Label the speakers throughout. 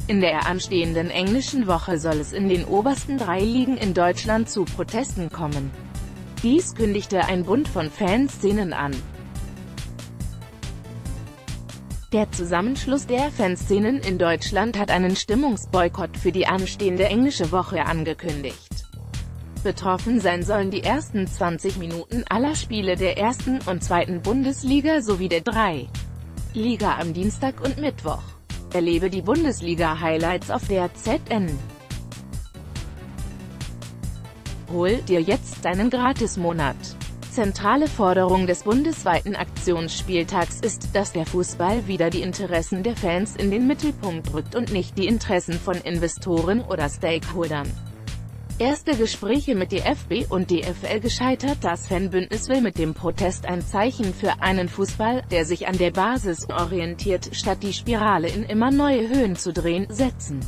Speaker 1: In der anstehenden englischen Woche soll es in den obersten 3 Ligen in Deutschland zu Protesten kommen. Dies kündigte ein Bund von Fanszenen an. Der Zusammenschluss der Fanszenen in Deutschland hat einen Stimmungsboykott für die anstehende englische Woche angekündigt. Betroffen sein sollen die ersten 20 Minuten aller Spiele der 1. und 2. Bundesliga sowie der 3. Liga am Dienstag und Mittwoch. Erlebe die Bundesliga-Highlights auf der ZN. Hol dir jetzt deinen Gratismonat. Zentrale Forderung des bundesweiten Aktionsspieltags ist, dass der Fußball wieder die Interessen der Fans in den Mittelpunkt rückt und nicht die Interessen von Investoren oder Stakeholdern. Erste Gespräche mit DFB und DFL gescheitert. Das Fanbündnis will mit dem Protest ein Zeichen für einen Fußball, der sich an der Basis orientiert, statt die Spirale in immer neue Höhen zu drehen, setzen.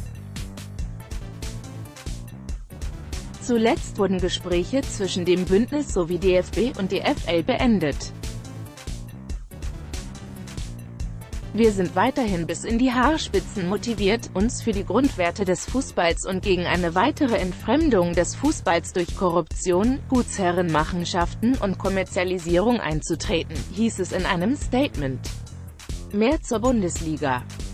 Speaker 1: Zuletzt wurden Gespräche zwischen dem Bündnis sowie DFB und DFL beendet. Wir sind weiterhin bis in die Haarspitzen motiviert, uns für die Grundwerte des Fußballs und gegen eine weitere Entfremdung des Fußballs durch Korruption, Gutsherrenmachenschaften und Kommerzialisierung einzutreten, hieß es in einem Statement. Mehr zur Bundesliga.